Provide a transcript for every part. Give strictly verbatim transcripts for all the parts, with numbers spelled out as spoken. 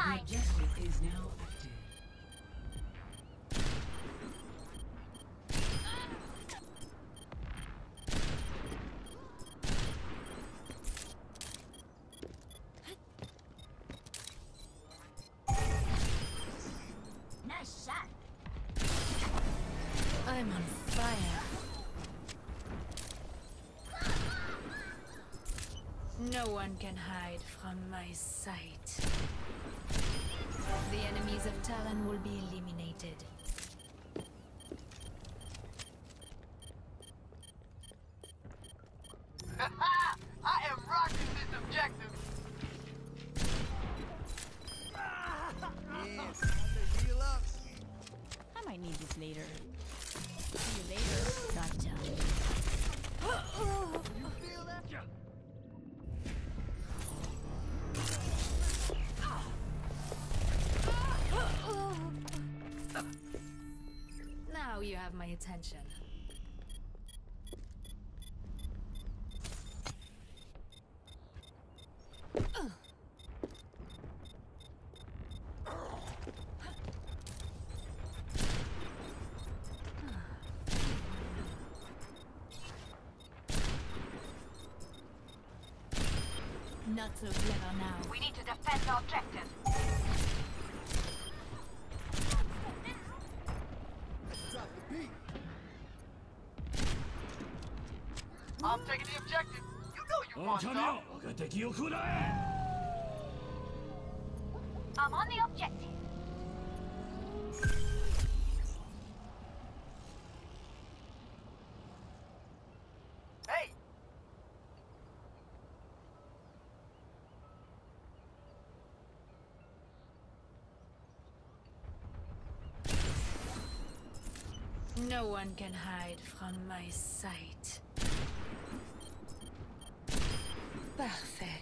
mine. Objective is now active. Nice shot. I'm on fire. No one can hide from my sight. The enemies of Talon will be eliminated. I am rocking this objective. Yeah, time to heal up. I might need this later. See you later. Gotcha. You feel that? Now you have my attention. Not so clever now. We need to defend the objective. Drop the beat. I'm taking the objective. You know you want some. 我が敵を食らえ I'm on the objective. Hey, No one can hide from my sight. Parfait.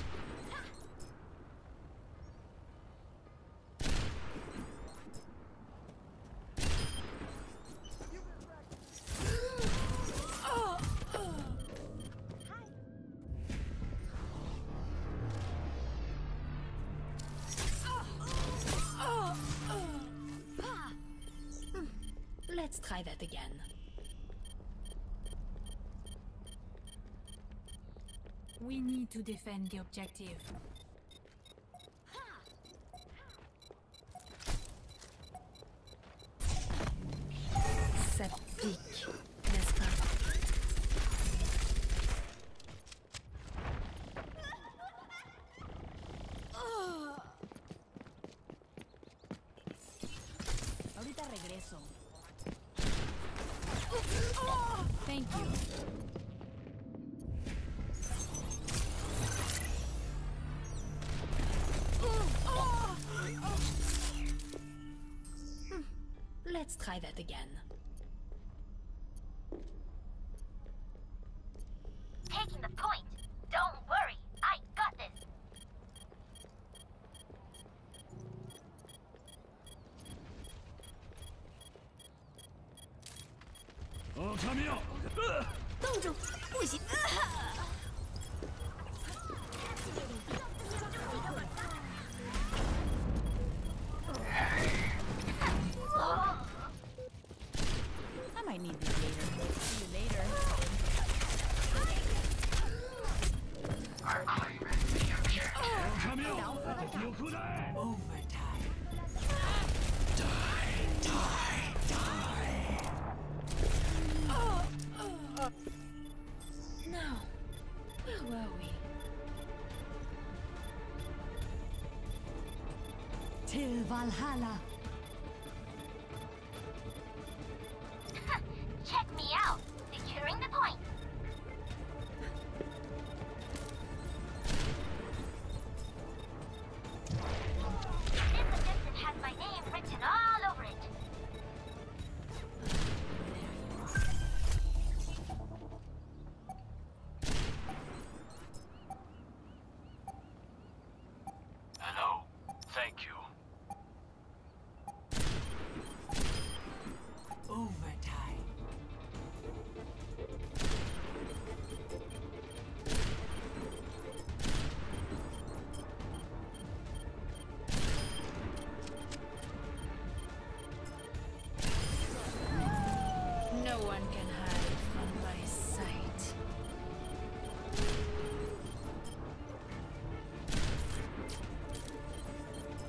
Let's try that again. We need to defend the objective. Ça pique, n'est-ce pas? Ahorita regreso. Thank you. Let's try that again. Taking the point. Don't worry. I got this. Oh, 神よ冻住，不行。I might need this later. See you later. I'm claiming the objective. 神よ我が敵を食らえ Overtime. Now, where were we? Till Valhalla. Check me out. Securing the point. This objective has my name written all over it. Hello. Thank you.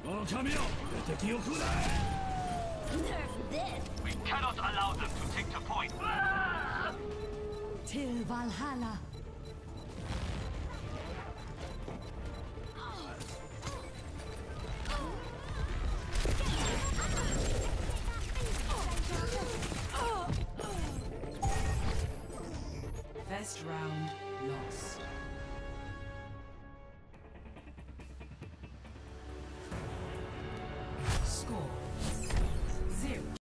Nerf this! We cannot allow them to take the point. Till Valhalla. First round lost. Score